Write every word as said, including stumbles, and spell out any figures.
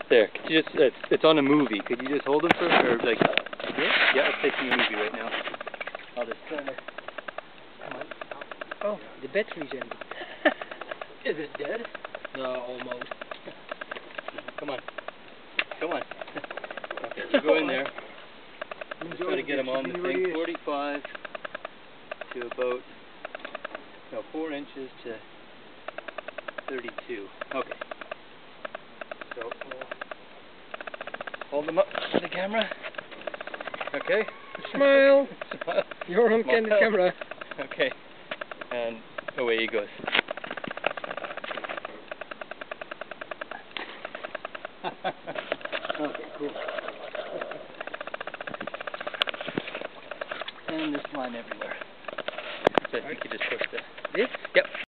There. Could you just, it's, it's on a movie. Could you just hold him for, or like, yeah, yeah, it's taking a movie right now. I'll just turn it. Come on. Oh, the battery's in. Is it dead? No, almost. Come on. Come on. Okay, you go in there. I'm just going to get him on the thing. forty-five to about, no, four inches to thirty-two. Okay. So, we'll hold them up to the camera. Okay. Smile. Smile. You're on the camera. Okay. And away he goes. Okay, cool. And this line everywhere. So I think you just push the... This? Yep.